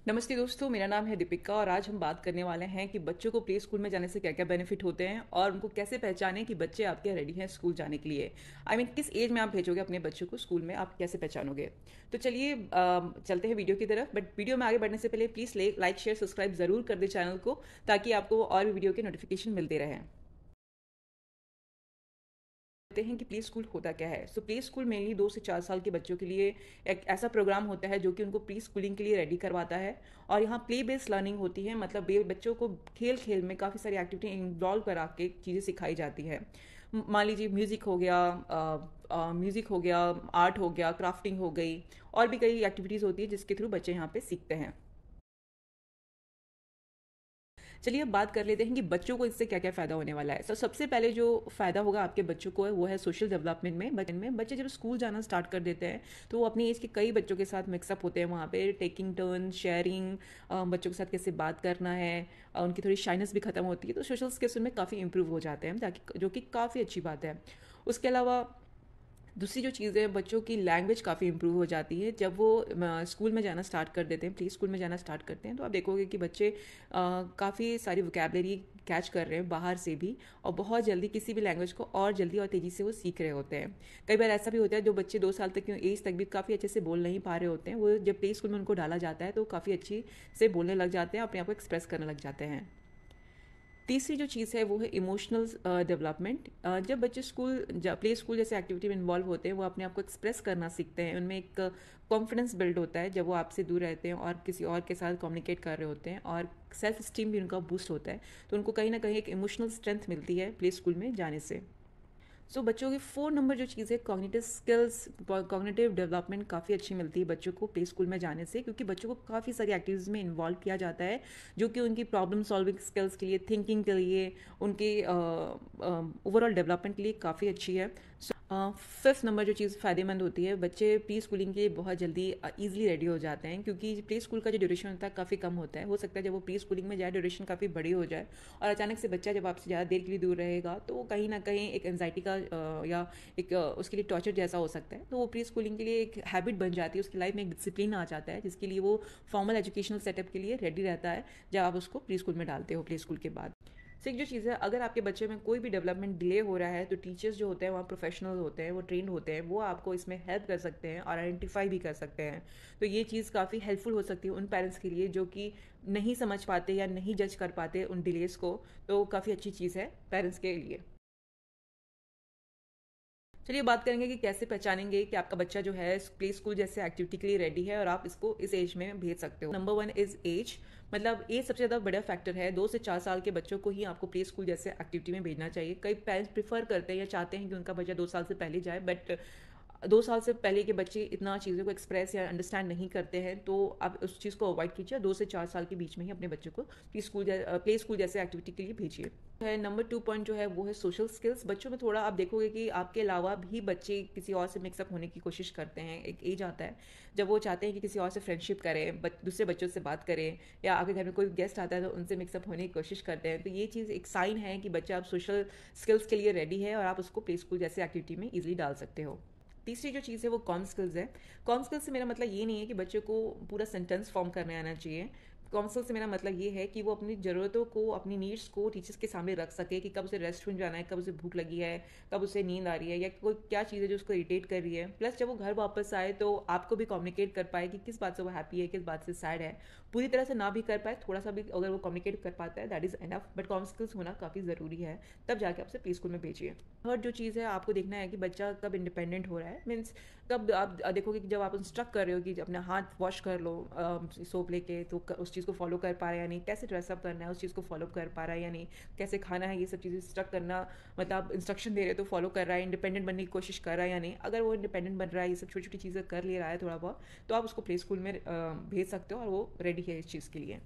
नमस्ते दोस्तों, मेरा नाम है दीपिका और आज हम बात करने वाले हैं कि बच्चों को प्ले स्कूल में जाने से क्या-क्या बेनिफिट होते हैं और उनको कैसे पहचानें कि बच्चे आपके रेडी हैं स्कूल जाने के लिए। किस एज में आप भेजोगे अपने बच्चों को स्कूल में, आप कैसे पहचानोगे? तो चलिए चलते हैं वीडियो की तरफ। बट वीडियो में आगे बढ़ने से पहले प्लीज़ लाइक, शेयर, सब्सक्राइब ज़रूर कर दें चैनल को, ताकि आपको और भी वीडियो के नोटिफिकेशन मिलते रहें। कहते हैं कि प्ले स्कूल होता क्या है। सो प्ले स्कूल मेनली 2 से 4 साल के बच्चों के लिए एक ऐसा प्रोग्राम होता है जो कि उनको प्री स्कूलिंग के लिए रेडी करवाता है। और यहाँ प्ले बेस्ड लर्निंग होती है, मतलब बच्चों को खेल खेल में काफ़ी सारी एक्टिविटी इन्वॉल्व करा के चीज़ें सिखाई जाती है। मान लीजिए म्यूज़िक हो गया, आर्ट हो गया, क्राफ्टिंग हो गई, और भी कई एक्टिविटीज़ होती है जिसके थ्रू बच्चे यहाँ पे सीखते हैं। चलिए अब बात कर लेते हैं कि बच्चों को इससे क्या क्या फ़ायदा होने वाला है। सबसे पहले जो फ़ायदा होगा आपके बच्चों को है वो है सोशल डेवलपमेंट में बच्चे जब स्कूल जाना स्टार्ट कर देते हैं तो वो अपनी एज के कई बच्चों के साथ मिक्सअप होते हैं वहाँ पे, टेकिंग टर्न, शेयरिंग, बच्चों के साथ कैसे बात करना है, उनकी थोड़ी शाइनेस भी ख़त्म होती है, तो सोशल स्किल्स उनमें काफ़ी इंप्रूव हो जाते हैं, ताकि जो कि काफ़ी अच्छी बात है। उसके अलावा दूसरी जो चीज़ है, बच्चों की लैंग्वेज काफ़ी इंप्रूव हो जाती है जब वो स्कूल में जाना स्टार्ट कर देते हैं, प्री स्कूल में जाना स्टार्ट करते हैं, तो आप देखोगे कि बच्चे काफ़ी सारी वोकेबलरी कैच कर रहे हैं बाहर से भी, और बहुत जल्दी किसी भी लैंग्वेज को और जल्दी और तेज़ी से वो सीख रहे होते हैं। कई बार ऐसा भी होता है जो बच्चे 2 साल तक की एज तक भी काफ़ी अच्छे से बोल नहीं पा रहे होते हैं, वो जब प्ले स्कूल में उनको डाला जाता है तो काफ़ी अच्छी से बोलने लग जाते हैं, अपने आप को एक्सप्रेस करने लग जाते हैं। तीसरी जो चीज़ है वो है इमोशनल डेवलपमेंट। जब बच्चे प्ले स्कूल जैसे एक्टिविटी में इन्वॉल्व होते हैं, वो अपने आप को एक्सप्रेस करना सीखते हैं, उनमें एक कॉन्फिडेंस बिल्ड होता है जब वो आपसे दूर रहते हैं और किसी और के साथ कम्युनिकेट कर रहे होते हैं, और सेल्फ स्टीम भी उनका बूस्ट होता है, तो उनको कहीं ना कहीं एक इमोशनल स्ट्रेंथ मिलती है प्ले स्कूल में जाने से। बच्चों की 4 नंबर जो चीज़ है, कॉग्निटिव स्किल्स, कॉग्निटिव डेवलपमेंट काफ़ी अच्छी मिलती है बच्चों को प्ले स्कूल में जाने से, क्योंकि बच्चों को काफ़ी सारी एक्टिविटीज़ में इन्वॉल्व किया जाता है जो कि उनकी प्रॉब्लम सॉल्विंग स्किल्स के लिए, थिंकिंग के लिए, उनके ओवरऑल डेवलपमेंट के लिए काफ़ी अच्छी है। 5th नंबर जो चीज़ फ़ायदेमंद होती है, बच्चे प्री स्कूलिंग के लिए बहुत जल्दी ईजिली रेडी हो जाते हैं, क्योंकि प्री स्कूल का जो ड्यूरेशन होता है काफ़ी कम होता है। हो सकता है जब वो प्री स्कूलिंग में जाए ड्यूरेशन काफ़ी बड़ी हो जाए, और अचानक से बच्चा जब आपसे ज़्यादा देर के लिए दूर रहेगा तो वो कहीं ना कहीं एक एंजाइटी का या एक उसके लिए टॉर्चर जैसा हो सकता है। तो वो प्री स्कूलिंग के लिए एक हैबिट बन जाती है, उसकी लाइफ में एक डिसिप्लिन आ जाता है, जिसके लिए वो फॉर्मल एजुकेशनल सेटअप के लिए रेडी रहता है जब आप उसको प्री स्कूल में डालते हो प्ले स्कूल के बाद। एक जो चीज़ है, अगर आपके बच्चे में कोई भी डेवलपमेंट डिले हो रहा है तो टीचर्स जो होते हैं वहाँ प्रोफेशनल होते हैं, वो ट्रेंड होते हैं, वो आपको इसमें हेल्प कर सकते हैं और आइडेंटिफाई भी कर सकते हैं। तो ये चीज़ काफ़ी हेल्पफुल हो सकती है उन पेरेंट्स के लिए जो कि नहीं समझ पाते या नहीं जज कर पाते उन डिलेस को, तो काफ़ी अच्छी चीज़ है पेरेंट्स के लिए। चलिए बात करेंगे कि कैसे पहचानेंगे कि आपका बच्चा जो है प्ले स्कूल जैसे एक्टिविटी के लिए रेडी है और आप इसको इस एज में भेज सकते हो। नंबर 1 इज़ एज, मतलब एज सबसे ज़्यादा बड़ा फैक्टर है। 2 से 4 साल के बच्चों को ही आपको प्ले स्कूल जैसे एक्टिविटी में भेजना चाहिए। कई पेरेंट्स प्रीफर करते हैं या चाहते हैं कि उनका बच्चा 2 साल से पहले जाए, बट 2 साल से पहले के बच्चे इतना चीज़ों को एक्सप्रेस या अंडरस्टैंड नहीं करते हैं, तो आप उस चीज़ को अवॉइड कीजिए। 2 से 4 साल के बीच में ही अपने बच्चे को प्ले स्कूल जैसे एक्टिविटी के लिए भेजिए। है नंबर 2 पॉइंट जो है वो है सोशल स्किल्स। बच्चों में थोड़ा आप देखोगे कि आपके अलावा भी बच्चे किसी और से मिक्सअप होने की कोशिश करते हैं। एक एज आता है जब वो चाहते हैं कि किसी और से फ्रेंडशिप करें, दूसरे बच्चों से बात करें, या आपके घर में कोई गेस्ट आता है तो उनसे मिक्सअप होने की कोशिश करते हैं। तो ये चीज़ एक साइन है कि बच्चा अब सोशल स्किल्स के लिए रेडी है और आप उसको प्ले स्कूल जैसे एक्टिविटी में ईजिली डाल सकते हो। तीसरी जो चीज़ है वो कॉम स्किल्स है। कॉम स्किल्स से मेरा मतलब ये नहीं है कि बच्चे को पूरा सेंटेंस फॉर्म करने आना चाहिए। कॉम स्किल्स से मेरा मतलब ये है कि वो अपनी ज़रूरतों को, अपनी नीड्स को टीचर्स के सामने रख सके, कि कब उसे रेस्टोरेंट जाना है, कब उसे भूख लगी है, कब उसे नींद आ रही है, या कोई क्या चीज़ है जो उसको इरिटेट कर रही है। प्लस जब वो घर वापस आए तो आपको भी कम्युनिकेट कर पाए कि किस बात से वो हैप्पी है, किस बात से सैड है। पूरी तरह से ना भी कर पाए, थोड़ा सा भी अगर वो कम्युनिकेट कर पाता है, that is enough, but comm skills होना काफ़ी ज़रूरी है। तब जाके आपसे प्ले स्कूल में भेजिए। थर्ड जो चीज़ है, आपको देखना है कि बच्चा कब इंडिपेंडेंट हो रहा है। मीन्स कब आप देखोगे कि जब आप इंस्ट्रक्ट कर रहे हो कि अपना हाथ वॉश कर लो सोप लेके, तो उस चीज़ को फॉलो कर पा रहा है या नहीं, कैसे ड्रेसअप करना है उस चीज़ को फॉलो कर पा रहा है या नहीं, कैसे खाना है, ये सब चीज़ें इंस्ट्रक्ट करना, मतलब आप इंस्ट्रक्शन दे रहे हो तो फॉलो कर रहा है, इंडिपेंडेंट बनने की कोशिश कर रहा है या नहीं। अगर वो इंडिपेंडेंट बन रहा है, ये सब छोटी छोटी चीज़ें कर ले रहा है थोड़ा बहुत, तो आप उसको प्ले स्कूल में भेज सकते हो और वो रेडी है इस चीज़ के लिए।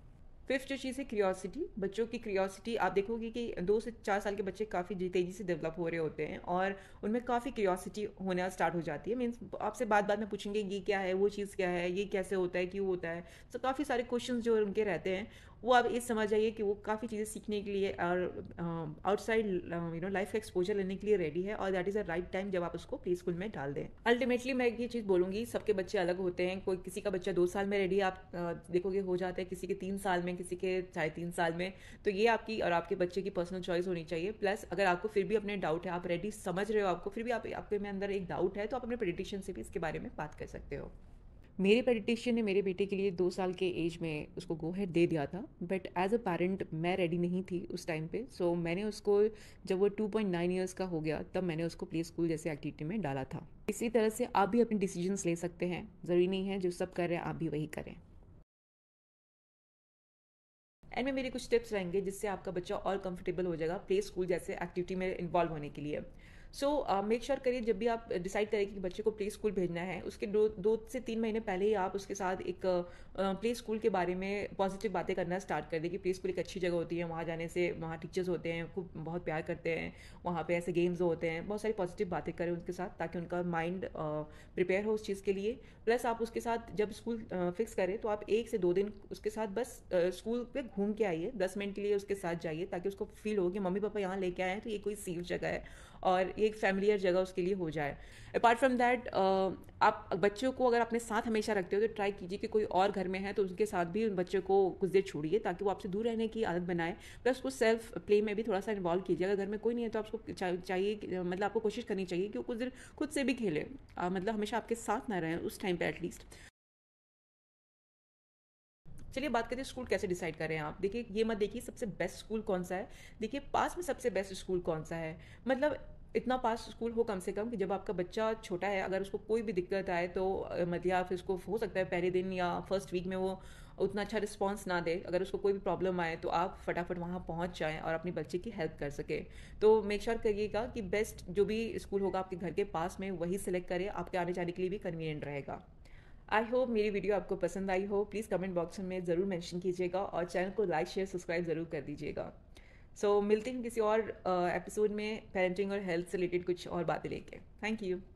फिफ्थ जो चीज़ है क्रियोसिटी। बच्चों की क्रियोसिटी आप देखोगे कि 2 से 4 साल के बच्चे काफ़ी तेज़ी से डेवलप हो रहे होते हैं और उनमें काफ़ी क्रियोसिटी होना स्टार्ट हो जाती है। मीन्स आपसे बात बात में पूछेंगे ये क्या है, वो चीज़ क्या है, ये कैसे होता है, क्यों होता है। तो काफ़ी सारे क्वेश्चंस जो उनके रहते हैं, वो आप ये समझ जाइए कि वो काफ़ी चीज़ें सीखने के लिए और आउटसाइड लाइफ का एक्सपोजर लेने के लिए रेडी है, और that is a right time जब आप उसको प्ले स्कूल में डाल दें। अल्टीमेटली मैं ये चीज़ बोलूँगी, सबके बच्चे अलग होते हैं। कोई किसी का बच्चा 2 साल में रेडी आप देखोगे हो जाता है, किसी के 3 साल में, किसी के 3.5 साल में। तो ये आपकी और आपके बच्चे की पर्सनल चॉइस होनी चाहिए। प्लस अगर आपको फिर भी अपने डाउट है, आप रेडी समझ रहे हो, आपको फिर भी आपके में अंदर एक डाउट है, तो आप अपने पेडिट्रिशियन से भी इसके बारे में बात कर सकते हो। मेरे पेडिट्रिशियन ने मेरे बेटे के लिए 2 साल के एज में उसको गो हेड दे दिया था, बट एज अ पेरेंट मैं रेडी नहीं थी उस टाइम पे। सो मैंने उसको, जब वो 2.9 ईयर्स का हो गया, तब मैंने उसको प्ले स्कूल जैसे एक्टिविटी में डाला था। इसी तरह से आप भी अपने डिसीजंस ले सकते हैं। ज़रूरी नहीं है जो सब कर रहे हैं आप भी वही करें। एंड में मेरे कुछ टिप्स रहेंगे जिससे आपका बच्चा और कंफर्टेबल हो जाएगा प्ले स्कूल जैसे एक्टिविटी में इन्वॉल्व होने के लिए। सो मेक श्योर करिए, जब भी आप डिसाइड करें कि बच्चे को प्ले स्कूल भेजना है, उसके 2 से 3 महीने पहले ही आप उसके साथ एक प्ले स्कूल के बारे में पॉजिटिव बातें करना स्टार्ट कर दें कि प्ले स्कूल एक अच्छी जगह होती है, वहाँ जाने से वहाँ टीचर्स होते हैं, खूब बहुत प्यार करते हैं, वहाँ पे ऐसे गेम्स होते हैं, बहुत सारी पॉजिटिव बातें करें उनके साथ ताकि उनका माइंड प्रिपेयर हो उस चीज़ के लिए। प्लस आप उसके साथ जब स्कूल फिक्स करें तो आप 1 से 2 दिन उसके साथ बस स्कूल पे घूम के आइए, 10 मिनट के लिए उसके साथ जाइए, ताकि उसको फील हो कि मम्मी पापा यहाँ लेके आए हैं तो ये कोई सेफ जगह है और ये एक फैमिलियर जगह उसके लिए हो जाए। अपार्ट फ्रॉम दैट, आप बच्चों को अगर अपने साथ हमेशा रखते हो तो ट्राई कीजिए कि कोई और घर में है तो उनके साथ भी उन बच्चों को कुछ देर छोड़िए ताकि वो आपसे दूर रहने की आदत बनाए। प्लस उसको सेल्फ प्ले में भी थोड़ा सा इन्वॉल्व कीजिए। अगर घर में कोई नहीं है तो आपको चाहिए मतलब आपको कोशिश करनी चाहिए कि वो कुछ देर खुद से भी खेले, मतलब हमेशा आपके साथ ना रहें उस टाइम पे एटलीस्ट। चलिए बात करते हैं स्कूल कैसे डिसाइड करें आप। देखिए, ये मत देखिए सबसे बेस्ट स्कूल कौन सा है, देखिए पास में सबसे बेस्ट स्कूल कौन सा है। मतलब इतना पास स्कूल हो कम से कम कि जब आपका बच्चा छोटा है, अगर उसको कोई भी दिक्कत आए तो मतलब या फिर उसको हो सकता है पहले दिन या फर्स्ट वीक में वो उतना अच्छा रिस्पॉन्स ना दे, अगर उसको कोई भी प्रॉब्लम आए तो आप फटाफट वहाँ पहुँच जाएँ और अपने बच्चे की हेल्प कर सके। तो मेक श्योर करिएगा कि बेस्ट जो भी स्कूल होगा आपके घर के पास में वही सिलेक्ट करें, आपके आने जाने के लिए भी कन्वीनियंट रहेगा। आई होप मेरी वीडियो आपको पसंद आई हो। प्लीज़ कमेंट बॉक्स में ज़रूर मेंशन कीजिएगा और चैनल को लाइक शेयर सब्सक्राइब ज़रूर कर दीजिएगा। सो मिलते हैं किसी और एपिसोड में पेरेंटिंग और हेल्थ से रिलेटेड कुछ और बातें लेके। Thank you.